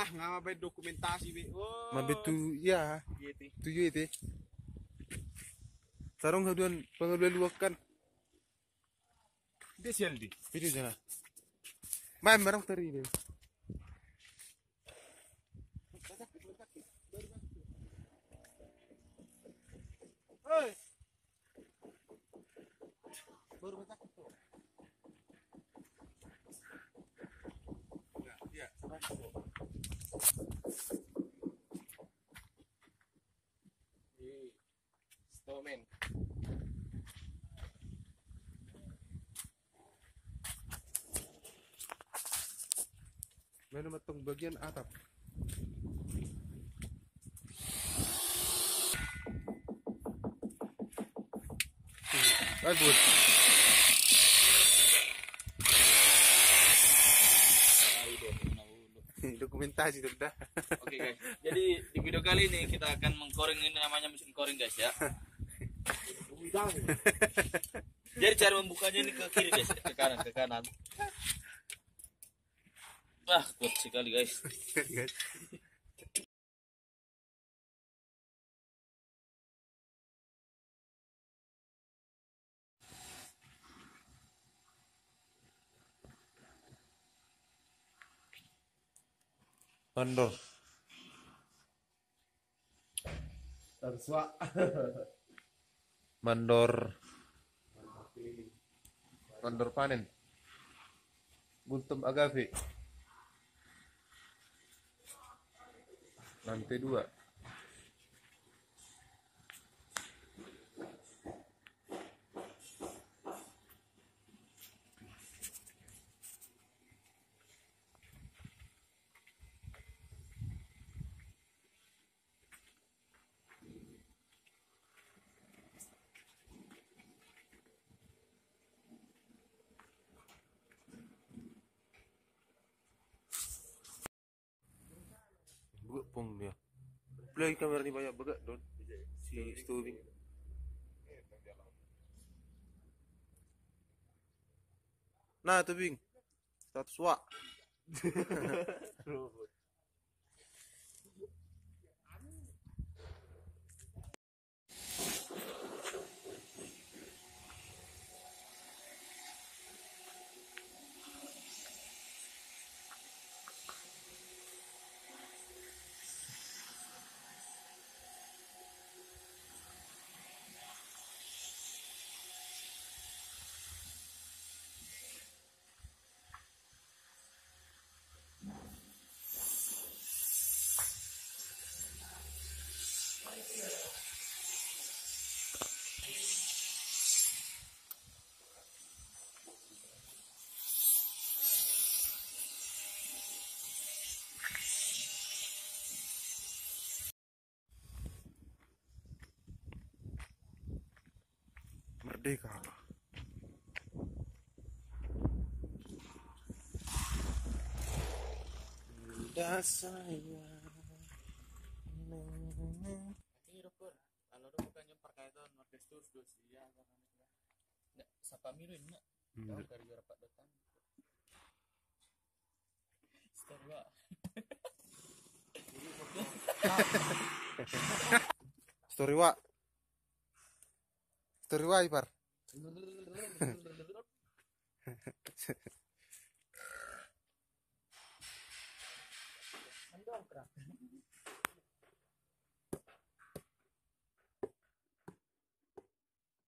ngapa dokumentasi be. Oh. Mabetu ya. Gitu. Tujuh itu. Sarung haduan pengaduan luakan. Dia sial di. Video sana. Main barang teri ini. Hei. Baru masak itu. Ya, Snowman. Mana matang bagian atap. Bagus. Dokumentasi sudah. Oke guys, jadi di video kali ini kita akan mengkoreng, ini namanya mesin koreng guys ya. Jadi cara membukanya ini ke kiri guys, ke kanan. Wah, kuat sekali guys. Mandor. Tersua. Mandor. Mandor panen. Buntum agave. Lantai 2. Buka pong dia. Play kamera ni banyak begak don. Si Stubing. Nah, tuh Bing. Status wa. Merdeka. Udah saya. Ini dokter, kalau udah bukan nyempar kayak itu market tour ya nggak sapa mirin nggak tahu dari juara pak datang setelah Story wa. Story wa Ipar.